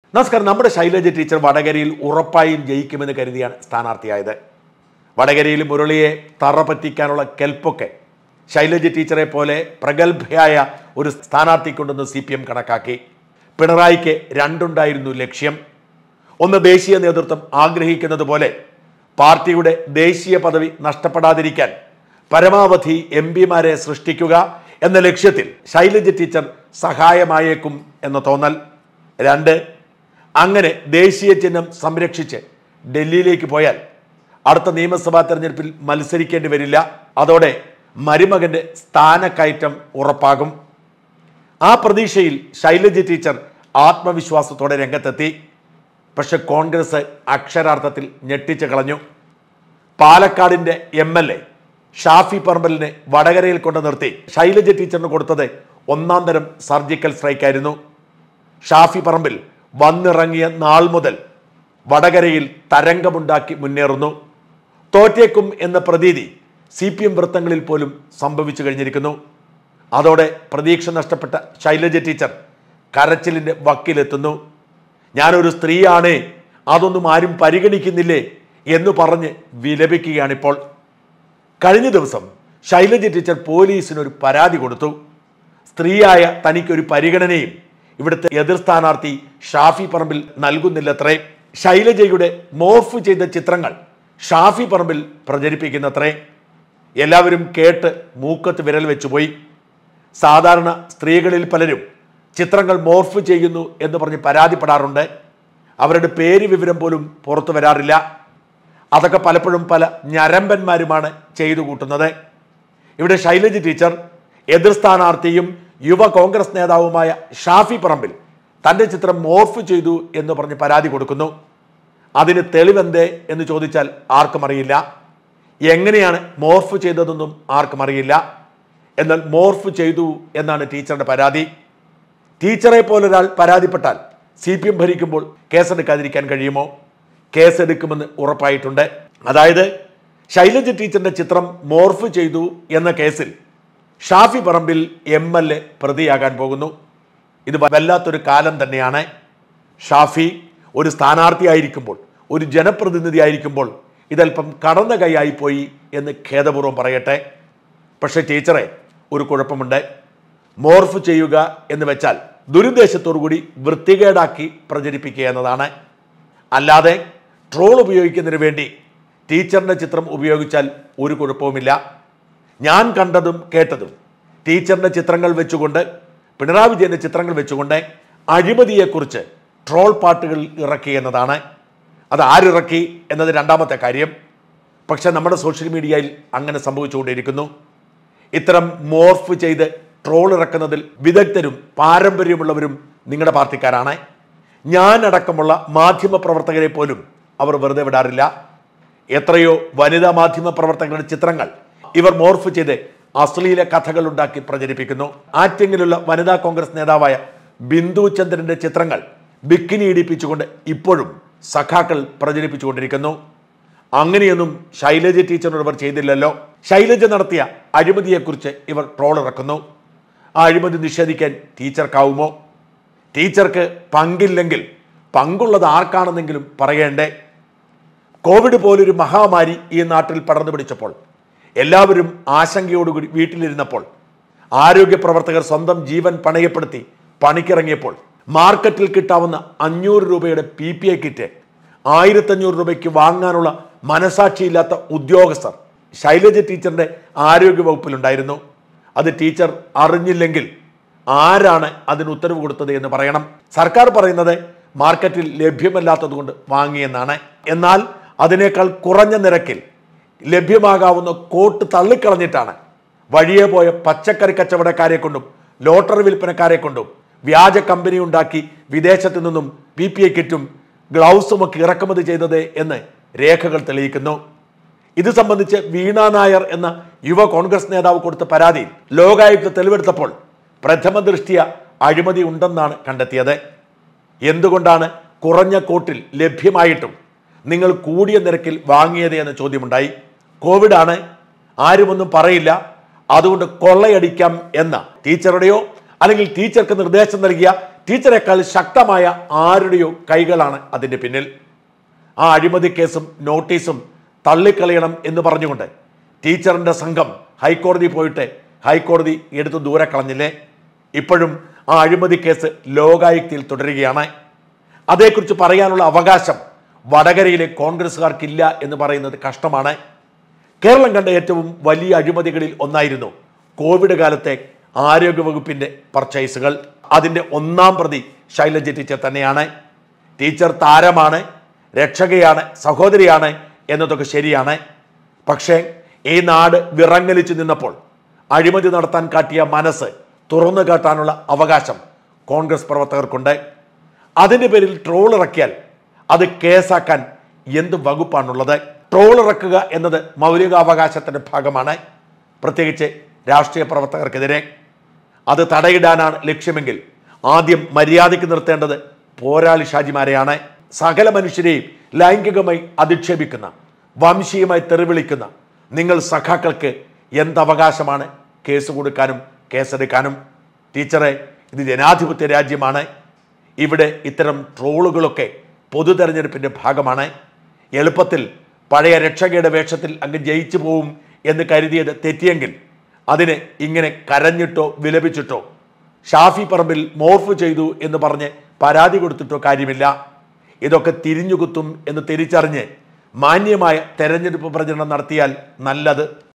നമസ്കാരം. നമ്മുടെ ശൈലജ ടീച്ചർ വടകരയിൽ ഉറപ്പായും ജയിക്കുമെന്ന് കരുതിയാണ് സ്ഥാനാർത്ഥിയായത്. വടകരയിൽ മുരളിയെ തറ പറ്റിക്കാനുള്ള കെൽപ്പൊക്കെ ശൈലജ ടീച്ചറെ പോലെ പ്രഗത്ഭയായ ഒരു സ്ഥാനാർത്ഥിക്കുണ്ടെന്ന് CPM കണക്കാക്കി. പിണറായിക്ക് രണ്ടുണ്ടായിരുന്നു ലക്ഷ്യം. ഒന്ന്, ദേശീയ നേതൃത്വം ആഗ്രഹിക്കുന്നത് പോലെ പാർട്ടിയുടെ ദേശീയ പദവി നഷ്ടപ്പെടാതിരിക്കാൻ പരമാവധി MP-മാരെ സൃഷ്ടിക്കുക എന്ന ലക്ഷ്യത്തിൽ ശൈലജ ടീച്ചർ സഹായമായേക്കും എന്ന തോന്നൽ. രണ്ട്, അങ്ങനെ ദേശീയ ചിഹ്നം സംരക്ഷിച്ച് ഡൽഹിയിലേക്ക് പോയാൽ അടുത്ത നിയമസഭാ തെരഞ്ഞെടുപ്പിൽ മത്സരിക്കേണ്ടി വരില്ല. അതോടെ മരുമകന്റെ സ്ഥാനക്കയറ്റം ഉറപ്പാകും. ആ പ്രതീക്ഷയിൽ ശൈലജ ടീച്ചർ ആത്മവിശ്വാസത്തോടെ രംഗത്തെത്തി. പക്ഷെ കോൺഗ്രസ് അക്ഷരാർത്ഥത്തിൽ ഞെട്ടിച്ചു കളഞ്ഞു. പാലക്കാടിന്റെ MLA ഷാഫി പറമ്പലിനെ വടകരയിൽ കൊണ്ട് നിർത്തി ശൈലജ ടീച്ചറിന് കൊടുത്തത് ഒന്നാം തരം സർജിക്കൽ സ്ട്രൈക്കായിരുന്നു. ഷാഫി പറമ്പിൽ വന്നിറങ്ങിയ നാൾ മുതൽ വടകരയിൽ തരംഗമുണ്ടാക്കി മുന്നേറുന്നു. തോറ്റേക്കും എന്ന പ്രതീതി CPM വൃത്തങ്ങളിൽ പോലും സംഭവിച്ചു കഴിഞ്ഞിരിക്കുന്നു. അതോടെ പ്രതീക്ഷ നഷ്ടപ്പെട്ട ശൈലജ ടീച്ചർ കരച്ചിലിന്റെ വക്കിലെത്തുന്നു. ഞാനൊരു സ്ത്രീയാണ്, അതൊന്നും ആരും പരിഗണിക്കുന്നില്ലേ എന്ന് പറഞ്ഞ് വിലപിക്കുകയാണിപ്പോൾ. കഴിഞ്ഞ ദിവസം ശൈലജ ടീച്ചർ പോലീസിനൊരു പരാതി കൊടുത്തു. സ്ത്രീയായ തനിക്കൊരു പരിഗണനയും ഇവിടുത്തെ എതിർ സ്ഥാനാർത്ഥി ഷാഫി പറമ്പിൽ നൽകുന്നില്ലത്രേ. ശൈലജയുടെ മോർഫ് ചെയ്ത ചിത്രങ്ങൾ ഷാഫി പറമ്പിൽ പ്രചരിപ്പിക്കുന്നത്രേ. എല്ലാവരും കേട്ട് മൂക്കത്ത് വിരൽ വെച്ചുപോയി. സാധാരണ സ്ത്രീകളിൽ പലരും ചിത്രങ്ങൾ മോർഫ് ചെയ്യുന്നു എന്ന് പറഞ്ഞ് പരാതിപ്പെടാറുണ്ട്. അവരുടെ പേര് വിവരം പോലും പുറത്തു വരാറില്ല. അതൊക്കെ പലപ്പോഴും പല ഞരമ്പന്മാരുമാണ് ചെയ്തു കൂട്ടുന്നത്. ഇവിടെ ശൈലജ ടീച്ചർ എതിർ സ്ഥാനാർത്ഥിയും യുവ കോൺഗ്രസ് നേതാവുമായ ഷാഫി പറമ്പിൽ തൻ്റെ ചിത്രം മോർഫ് ചെയ്തു എന്ന് പറഞ്ഞ് പരാതി കൊടുക്കുന്നു. അതിന് തെളിവെന്തേ എന്ന് ചോദിച്ചാൽ ആർക്കും അറിയില്ല. എങ്ങനെയാണ് മോർഫ് ചെയ്തതെന്നും ആർക്കും അറിയില്ല. എന്നാൽ മോർഫ് ചെയ്തു എന്നാണ് ടീച്ചറുടെ പരാതി. ടീച്ചറെ പോലൊരാൾ പരാതിപ്പെട്ടാൽ CPM ഭരിക്കുമ്പോൾ കേസെടുക്കാതിരിക്കാൻ കഴിയുമോ? കേസെടുക്കുമെന്ന് ഉറപ്പായിട്ടുണ്ട്. അതായത് ശൈലജ ടീച്ചറിന്റെ ചിത്രം മോർഫ് ചെയ്തു എന്ന കേസിൽ ഷാഫി പറമ്പിൽ MLA പ്രതിയാകാൻ പോകുന്നു. ഇത് വല്ലാത്തൊരു കാലം തന്നെയാണ്. ഷാഫി ഒരു സ്ഥാനാർത്ഥിയായിരിക്കുമ്പോൾ, ഒരു ജനപ്രതിനിധി ആയിരിക്കുമ്പോൾ ഇതല്പം കടന്ന കൈയായിപ്പോയി എന്ന് ഖേദപൂർവ്വം പറയട്ടെ. പക്ഷേ ടീച്ചറെ ഒരു കുഴപ്പമുണ്ട്. മോർഫ് ചെയ്യുക എന്ന് വെച്ചാൽ ദുരുദ്ദേശത്തോടുകൂടി വൃത്തികേടാക്കി പ്രചരിപ്പിക്കുക എന്നതാണ്. അല്ലാതെ ട്രോൾ ഉപയോഗിക്കുന്നതിന് വേണ്ടി ടീച്ചറിൻ്റെ ചിത്രം ഉപയോഗിച്ചാൽ ഒരു കുഴപ്പവുമില്ല. ഞാൻ കണ്ടതും കേട്ടതും ടീച്ചറിൻ്റെ ചിത്രങ്ങൾ വെച്ചുകൊണ്ട്, പിണറായി വിജയൻ്റെ ചിത്രങ്ങൾ വെച്ചുകൊണ്ട് അഴിമതിയെക്കുറിച്ച് ട്രോൾ പാട്ടുകൾ ഇറക്കി എന്നതാണ്. അത് ആരിറക്കി എന്നത് രണ്ടാമത്തെ കാര്യം. പക്ഷെ നമ്മുടെ സോഷ്യൽ മീഡിയയിൽ അങ്ങനെ സംഭവിച്ചുകൊണ്ടിരിക്കുന്നു. ഇത്തരം മോർഫ് ചെയ്ത് ട്രോൾ ഇറക്കുന്നതിൽ വിദഗ്ധരും പാരമ്പര്യമുള്ളവരും നിങ്ങളുടെ പാർട്ടിക്കാരാണ്. ഞാനടക്കമുള്ള മാധ്യമ പ്രവർത്തകരെ പോലും അവർ വെറുതെ വിടാറില്ല. എത്രയോ വനിതാ മാധ്യമ പ്രവർത്തകരുടെ ചിത്രങ്ങൾ ഇവർ മോർഫ് ചെയ്ത് അശ്ലീല കഥകൾ ഉണ്ടാക്കി പ്രചരിപ്പിക്കുന്നു. ആറ്റിങ്ങിലുള്ള വനിതാ കോൺഗ്രസ് നേതാവായ ബിന്ദു ചന്ദ്രന്റെ ചിത്രങ്ങൾ ബിക്കിനി ഇടിപ്പിച്ചുകൊണ്ട് ഇപ്പോഴും സഖാക്കൾ പ്രചരിപ്പിച്ചുകൊണ്ടിരിക്കുന്നു. അങ്ങനെയൊന്നും ശൈലജ ടീച്ചറിനോട് ഇവർ ചെയ്തില്ലല്ലോ. ശൈലജ നടത്തിയ അഴിമതിയെക്കുറിച്ച് ഇവർ ട്രോൾ ഇറക്കുന്നു. ആ അഴിമതി നിഷേധിക്കാൻ ടീച്ചർക്കാവുമോ? ടീച്ചർക്ക് പങ്കില്ലെങ്കിൽ പങ്കുള്ളത് ആർക്കാണെന്നെങ്കിലും പറയേണ്ടേ? കോവിഡ് പോലൊരു മഹാമാരി ഈ നാട്ടിൽ പടർന്നു പിടിച്ചപ്പോൾ, എല്ലാവരും ആശങ്കയോടുകൂടി വീട്ടിലിരുന്നപ്പോൾ, ആരോഗ്യ പ്രവർത്തകർ സ്വന്തം ജീവൻ പണയപ്പെടുത്തി പണിക്കിറങ്ങിയപ്പോൾ മാർക്കറ്റിൽ കിട്ടാവുന്ന 500 രൂപയുടെ PPE കിറ്റ് 1500 രൂപയ്ക്ക് വാങ്ങാനുള്ള മനസാക്ഷിയില്ലാത്ത ഉദ്യോഗസ്ഥർ ശൈലജ ടീച്ചറിന്റെ ആരോഗ്യ വകുപ്പിലുണ്ടായിരുന്നു. അത് ടീച്ചർ അറിഞ്ഞില്ലെങ്കിൽ ആരാണ് അതിന് ഉത്തരവ് കൊടുത്തത് എന്ന് പറയണം. സർക്കാർ പറയുന്നത് മാർക്കറ്റിൽ ലഭ്യമല്ലാത്തത് കൊണ്ട് വാങ്ങിയെന്നാണ്. എന്നാൽ അതിനേക്കാൾ കുറഞ്ഞ നിരക്കിൽ ലഭ്യമാകാവുന്ന കോട്ട് തള്ളിക്കളഞ്ഞിട്ടാണ് വഴിയെ പോയ പച്ചക്കറി കച്ചവടക്കാരെ കൊണ്ടും ലോട്ടറി വിൽപ്പനക്കാരെ കൊണ്ടും വ്യാജ കമ്പനി ഉണ്ടാക്കി വിദേശത്ത് നിന്നും PPE കിറ്റും ഗ്ലൗസും ഒക്കെ ഇറക്കുമതി ചെയ്തത് എന്ന് രേഖകൾ തെളിയിക്കുന്നു. ഇത് സംബന്ധിച്ച് വീണ നായർ എന്ന യുവ കോൺഗ്രസ് നേതാവ് കൊടുത്ത പരാതിയിൽ ലോകായുക്ത തെളിവെടുത്തപ്പോൾ പ്രഥമ ദൃഷ്ട്യ അഴിമതി ഉണ്ടെന്നാണ് കണ്ടെത്തിയത്. എന്തുകൊണ്ടാണ് കുറഞ്ഞ കോട്ടിൽ ലഭ്യമായിട്ടും നിങ്ങൾ കൂടിയ നിരക്കിൽ വാങ്ങിയത് എന്ന ചോദ്യമുണ്ടായി. കോവിഡാണ്, ആരുമൊന്നും പറയില്ല, അതുകൊണ്ട് കൊള്ളയടിക്കാം എന്ന ടീച്ചറുടെയോ അല്ലെങ്കിൽ ടീച്ചർക്ക് നിർദ്ദേശം നൽകിയ ടീച്ചറേക്കാൾ ശക്തമായ ആരുടെയോ കൈകളാണ് അതിൻ്റെ പിന്നിൽ. ആ അഴിമതി കേസും നോട്ടീസും തള്ളിക്കളയണം എന്ന് പറഞ്ഞുകൊണ്ട് ടീച്ചറിൻ്റെ സംഘം ഹൈക്കോടതി പോയിട്ട് ഹൈക്കോടതി എടുത്ത് ദൂരെ കളഞ്ഞില്ലേ? ഇപ്പോഴും ആ അഴിമതി കേസ് ലോകായുക്തയിൽ തുടരുകയാണ്. അതേക്കുറിച്ച് പറയാനുള്ള അവകാശം വടകരയിലെ കോൺഗ്രസ്സുകാർക്കില്ല എന്ന് പറയുന്നത് കഷ്ടമാണ്. കേരളം കണ്ട ഏറ്റവും വലിയ അഴിമതികളിൽ ഒന്നായിരുന്നു കോവിഡ് കാലത്തെ ആരോഗ്യവകുപ്പിൻ്റെ പർച്ചേസുകൾ. അതിൻ്റെ ഒന്നാം പ്രതി ശൈലജ ടീച്ചർ തന്നെയാണ്. ടീച്ചർ താരമാണ്, രക്ഷകയാണ്, സഹോദരിയാണ് എന്നതൊക്കെ ശരിയാണ്. പക്ഷേ ഈ നാട് വിറങ്ങലിച്ചു നിന്നപ്പോൾ അഴിമതി നടത്താൻ കാട്ടിയ മനസ്സ് തുറന്നു കാട്ടാനുള്ള അവകാശം കോൺഗ്രസ് പ്രവർത്തകർക്കുണ്ട്. അതിൻ്റെ പേരിൽ ട്രോൾ ഇറക്കിയാൽ അത് കേസാക്കാൻ എന്ത് വകുപ്പാണുള്ളത്? ട്രോൾ ഇറക്കുക എന്നത് മൗലികാവകാശത്തിൻ്റെ ഭാഗമാണ്, പ്രത്യേകിച്ച് രാഷ്ട്രീയ പ്രവർത്തകർക്കെതിരെ. അത് തടയിടാനാണ് ലക്ഷ്യമെങ്കിൽ ആദ്യം മര്യാദയ്ക്ക് നിർത്തേണ്ടത് പോരാളി ഷാജിമാരെയാണ്. സകല മനുഷ്യരെയും ലൈംഗികമായി അധിക്ഷേപിക്കുന്ന, വംശീയമായി തെറിവിളിക്കുന്ന നിങ്ങൾ സഖാക്കൾക്ക് എന്തവകാശമാണ് കേസ് കൊടുക്കാനും കേസെടുക്കാനും? ടീച്ചറെ, ഇത് ജനാധിപത്യ രാജ്യമാണ്. ഇവിടെ ഇത്തരം ട്രോളുകളൊക്കെ പൊതു തെരഞ്ഞെടുപ്പിൻ്റെ ഭാഗമാണ്. എളുപ്പത്തിൽ പഴയ രക്ഷകയുടെ വേഷത്തിൽ അങ്ങ് ജയിച്ചു പോവും എന്ന് കരുതിയത് തെറ്റിയെങ്കിൽ അതിന് ഇങ്ങനെ കരഞ്ഞിട്ടോ വിലപിച്ചിട്ടോ ഷാഫി പറമ്പിൽ മോർഫ് ചെയ്തു എന്ന് പറഞ്ഞ് പരാതി കൊടുത്തിട്ടോ കാര്യമില്ല. ഇതൊക്കെ തിരിഞ്ഞുകുത്തും എന്ന് തിരിച്ചറിഞ്ഞ് മാന്യമായ തെരഞ്ഞെടുപ്പ് പ്രചരണം നടത്തിയാൽ നല്ലത്.